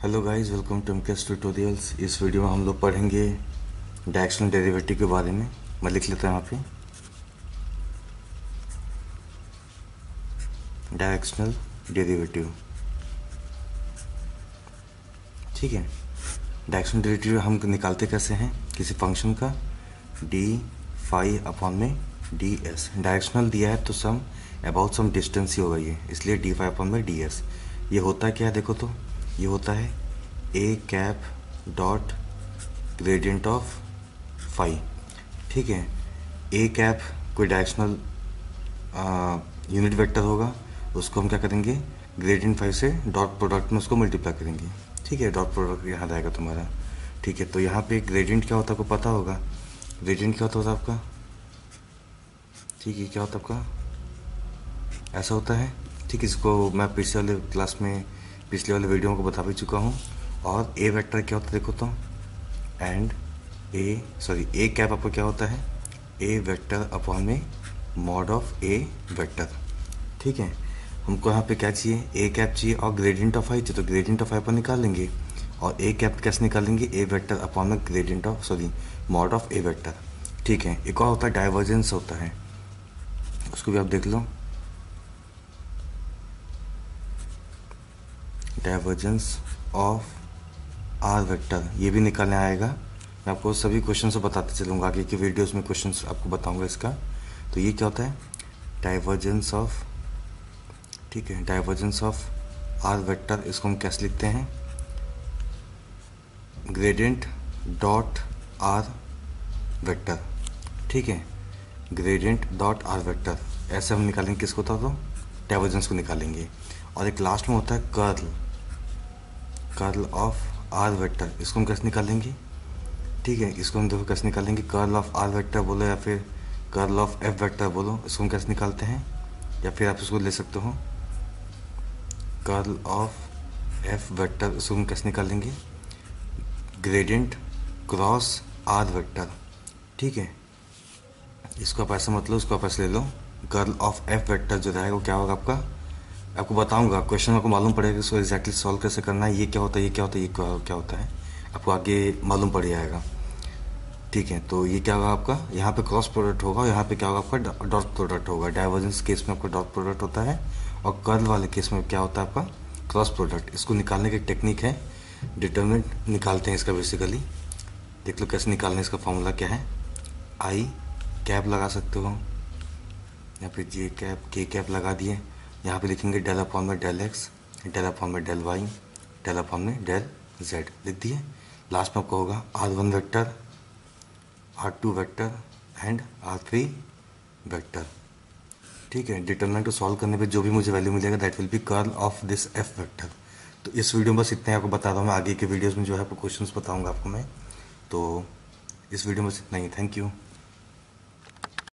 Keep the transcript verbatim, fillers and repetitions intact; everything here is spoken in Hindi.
Hello guys, welcome to MKS tutorials. इस वीडियो में हम लोग पढ़ेंगे डायरेक्शनल डेरिवेटिव के बारे में। मैं लिख लेता हूँ यहाँ पे डायरेक्शनल डेरिवेटिव। ठीक है, डायरेक्शनल डेरिवेटिव हम निकालते कैसे हैं किसी फंक्शन का, डी फाई अपॉन में डी एस। डायरेक्शनल दिया है तो सम अबाउट सम डिस्टेंस ही होगा ये, इसलिए डी फाई अपॉन में डी एस। ये होता क्या है देखो, तो ये होता है A cap dot gradient of phi. ठीक है, ए कैप कोई डायरेक्शनल यूनिट वेक्टर होगा, उसको हम क्या करेंगे, ग्रेडियंट फाई से डॉट प्रोडक्ट में उसको मल्टीप्लाई करेंगे। ठीक है, डॉट प्रोडक्ट यहाँ आएगा तुम्हारा। ठीक है, तो यहाँ पे ग्रेडियंट क्या होता है आपको पता होगा। ग्रेडियंट क्या होता है आपका, ठीक है, क्या होता है आपका, ऐसा होता है। ठीक है, इसको मैं पिछले वाले क्लास में पिछले वाले वीडियो को बता भी चुका हूँ। और ए वेक्टर क्या होता है देखो तो, and A sorry A cap आपको क्या होता है, ए वेक्टर अपॉन में मॉड ऑफ ए वेक्टर। ठीक है, हमको यहाँ पे क्या चाहिए, ए कैप चाहिए और ग्रेडियंट ऑफ आई चाहिए, तो ग्रेडियंट ऑफ आई पर निकाल लेंगे। और ए कैप कैसे निकालेंगे, ए वेक्टर अपॉन में gradient of sorry mod of A vector. ठीक है, एक और होता है डाइवर्जेंस होता है, उसको भी आप देख लो। डाइवर्जेंस ऑफ आर वेक्टर ये भी निकालने आएगा। मैं आपको सभी क्वेश्चन से बताते चलूँगा, आगे की वीडियोस में क्वेश्चन आपको बताऊँगा इसका। तो ये क्या होता है, डाइवर्जेंस ऑफ, ठीक है, डाइवर्जेंस ऑफ आर वेक्टर, इसको हम कैसे लिखते हैं, ग्रेडियंट डॉट आर वेक्टर। ठीक है, ग्रेडियंट डॉट आर वेक्टर ऐसे हम निकालेंगे किसको था, तो डाइवर्जेंस को निकालेंगे। और एक लास्ट में होता है curl, curl of R vector, इसको हम कैसे निकालेंगे। ठीक है, इसको हम देखो कैसे निकालेंगे, कर्ल ऑफ आर वेक्टर बोलो या फिर कर्ल ऑफ एफ वेक्टर बोलो, इसको हम कैसे निकालते हैं, या फिर आप इसको ले सकते हो कर्ल ऑफ एफ वेक्टर, इसको हम कैसे निकालेंगे, ग्रेडियंट क्रॉस आर वेक्टर। ठीक है, इसको आप ऐसा मतलब इसको आप ऐसे ले लो, कर्ल ऑफ एफ वेक्टर जो रहेगा वो क्या होगा आपका, आपको बताऊंगा, क्वेश्चन आपको मालूम पड़ेगा इसको एग्जैक्टली सॉल्व कैसे करना है, ये क्या होता है, ये क्या होता है, ये क्या होता है, आपको आगे मालूम पड़ जाएगा। ठीक है, तो ये क्या होगा आपका, यहाँ पे क्रॉस प्रोडक्ट होगा और यहाँ पे क्या होगा आपका डॉट प्रोडक्ट होगा। डाइवर्जेंस केस में आपका डॉट प्रोडक्ट होता है और कर्ल वाले केस में क्या होता है आपका क्रॉस प्रोडक्ट। इसको निकालने की टेक्निक है, डिटरमिनेंट निकालते हैं इसका बेसिकली। देख लो कैसे निकालने, इसका फॉर्मूला क्या है, आई कैप लगा सकते हो, यहाँ पे जे कैप के कैप लगा दिए, यहाँ पे लिखेंगे डेल अपॉन में डेल एक्स, डेल अपॉन में डेल वाई, डेल अपॉन में डेल जेड लिख दिए। लास्ट में आपको होगा R one vector, R two vector and R three vector. ठीक है, डिटरमिनेंट को सॉल्व करने पे जो भी मुझे वैल्यू मिलेगा that will be curl of this F vector. तो इस वीडियो में बस इतना आपको बता रहा हूँ, मैं आगे के वीडियोज़ में जो है आपको क्वेश्चन बताऊँगा आपको मैं। तो इस वीडियो में बस इतना ही, थैंक यू।